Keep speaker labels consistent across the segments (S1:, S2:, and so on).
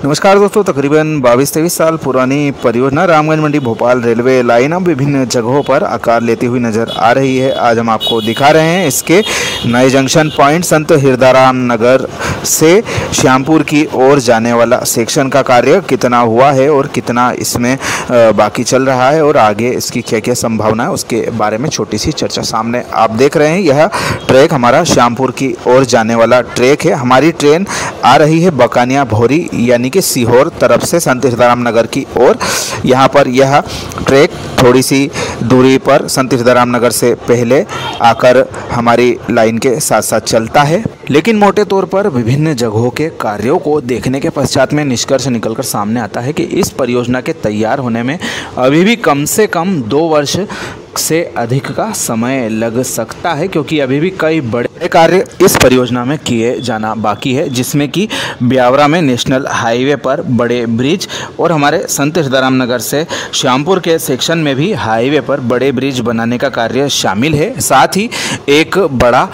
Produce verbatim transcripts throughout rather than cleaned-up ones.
S1: नमस्कार दोस्तों, तकरीबन बाईस तेईस साल पुरानी परियोजना रामगंज मंडी भोपाल रेलवे लाइन अब विभिन्न जगहों पर आकार लेती हुई नज़र आ रही है। आज हम आपको दिखा रहे हैं इसके नए जंक्शन पॉइंट संत हिरदाराम नगर से श्यामपुर की ओर जाने वाला सेक्शन का कार्य कितना हुआ है और कितना इसमें बाकी चल रहा है और आगे इसकी क्या क्या संभावना है, उसके बारे में छोटी सी चर्चा सामने आप देख रहे हैं। यह ट्रैक हमारा श्यामपुर की ओर जाने वाला ट्रैक है। हमारी ट्रेन आ रही है बकानिया भोरी यानी कि सीहोर तरफ से संत हिरदाराम नगर की ओर। यहाँ पर यह ट्रैक थोड़ी सी दूरी पर संत हिरदाराम नगर से पहले आकर हमारी लाइन के साथ साथ चलता है, लेकिन मोटे तौर पर विभिन्न जगहों के कार्यों को देखने के पश्चात में निष्कर्ष निकलकर सामने आता है कि इस परियोजना के तैयार होने में अभी भी कम से कम दो वर्ष से अधिक का समय लग सकता है, क्योंकि अभी भी कई बड़े कार्य इस परियोजना में किए जाना बाकी है, जिसमें कि ब्यावरा में नेशनल हाईवे पर बड़े ब्रिज और हमारे संत हिरदाराम नगर से श्यामपुर के सेक्शन में भी हाईवे पर बड़े ब्रिज बनाने का कार्य शामिल है। साथ ही एक बड़ा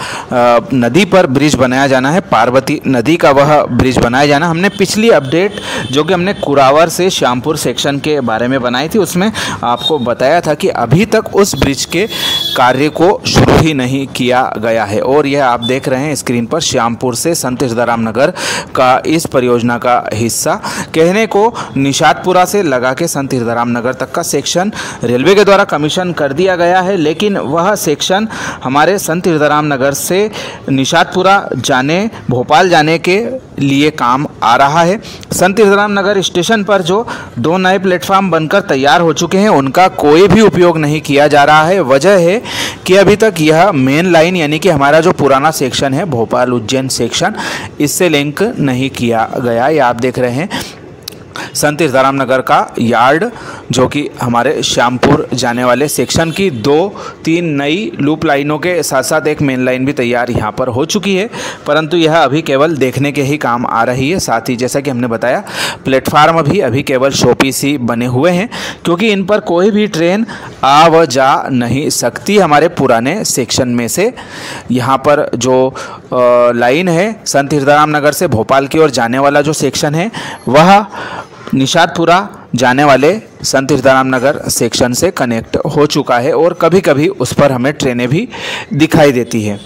S1: नदी पर ब्रिज बनाया जाना है, पार्वती नदी का वह ब्रिज बनाया जाना। हमने पिछली अपडेट जो कि हमने कुरावर से श्यामपुर सेक्शन के बारे में बनाई थी, उसमें आपको बताया था कि अभी तक उस ब्रिज के कार्य को शुरू ही नहीं किया गया है। और यह आप देख रहे हैं स्क्रीन पर श्यामपुर से संत हिरदाराम नगर का इस परियोजना का हिस्सा। कहने को निषादपुरा से लगा के संत हिरदाराम नगर तक का सेक्शन रेलवे के द्वारा कमीशन कर दिया गया है, लेकिन वह सेक्शन हमारे संत हिरदाराम नगर से निषादपुरा जाने भोपाल जाने के लिए काम आ रहा है। संत हिरदाराम नगर स्टेशन पर जो दो नए प्लेटफार्म बनकर तैयार हो चुके हैं, उनका कोई भी उपयोग नहीं किया जा रहा है। वजह है कि अभी तक यह मेन लाइन यानी कि हमारा जो पुराना सेक्शन है भोपाल उज्जैन सेक्शन, इससे लिंक नहीं किया गया। ये आप देख रहे हैं संत हिरदाराम नगर का यार्ड, जो कि हमारे श्यामपुर जाने वाले सेक्शन की दो तीन नई लूप लाइनों के साथ साथ एक मेन लाइन भी तैयार यहाँ पर हो चुकी है, परंतु यह अभी केवल देखने के ही काम आ रही है। साथ ही जैसा कि हमने बताया, प्लेटफार्म भी अभी केवल शोपीस ही बने हुए हैं, क्योंकि इन पर कोई भी ट्रेन आ व जा नहीं सकती हमारे पुराने सेक्शन में से। यहाँ पर जो लाइन है संत हिरदाराम नगर से भोपाल की ओर जाने वाला जो सेक्शन है, वह निषादपुरा जाने वाले संत हिरदाराम नगर सेक्शन से कनेक्ट हो चुका है और कभी कभी उस पर हमें ट्रेनें भी दिखाई देती है।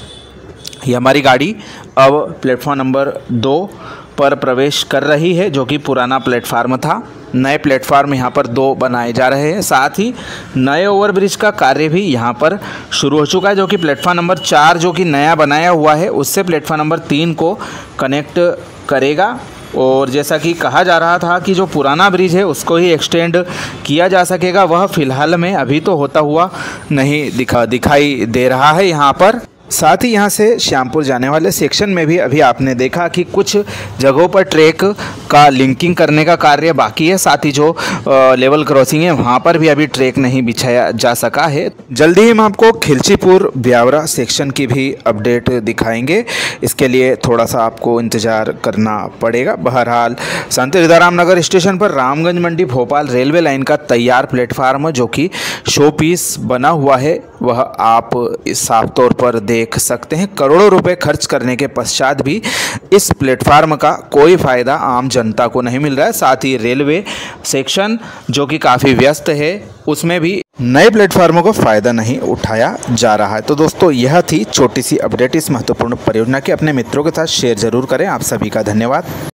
S1: ये हमारी गाड़ी अब प्लेटफॉर्म नंबर दो पर प्रवेश कर रही है, जो कि पुराना प्लेटफार्म था। नए प्लेटफार्म यहाँ पर दो बनाए जा रहे हैं। साथ ही नए ओवरब्रिज का कार्य भी यहाँ पर शुरू हो चुका है, जो कि प्लेटफार्म नंबर चार जो कि नया बनाया हुआ है उससे प्लेटफार्म नंबर तीन को कनेक्ट करेगा। और जैसा कि कहा जा रहा था कि जो पुराना ब्रिज है उसको ही एक्सटेंड किया जा सकेगा, वह फ़िलहाल में अभी तो होता हुआ नहीं दिखा दिखाई दे रहा है यहाँ पर। साथ ही यहाँ से श्यामपुर जाने वाले सेक्शन में भी अभी आपने देखा कि कुछ जगहों पर ट्रैक का लिंकिंग करने का कार्य बाकी है। साथ ही जो लेवल क्रॉसिंग है वहाँ पर भी अभी ट्रैक नहीं बिछाया जा सका है। जल्दी ही हम आपको खिलचीपुर ब्यावरा सेक्शन की भी अपडेट दिखाएंगे, इसके लिए थोड़ा सा आपको इंतज़ार करना पड़ेगा। बहरहाल संत हिरदाराम नगर स्टेशन पर रामगंज मंडी भोपाल रेलवे लाइन का तैयार प्लेटफार्म जो कि शो पीस बना हुआ है, वह आप साफ तौर पर देख सकते हैं। करोड़ों रुपए खर्च करने के पश्चात भी इस प्लेटफार्म का कोई फ़ायदा आम जनता को नहीं मिल रहा है। साथ ही रेलवे सेक्शन जो कि काफ़ी व्यस्त है, उसमें भी नए प्लेटफार्मों को फ़ायदा नहीं उठाया जा रहा है। तो दोस्तों, यह थी छोटी सी अपडेट इस महत्वपूर्ण परियोजना की। अपने मित्रों के साथ शेयर ज़रूर करें। आप सभी का धन्यवाद।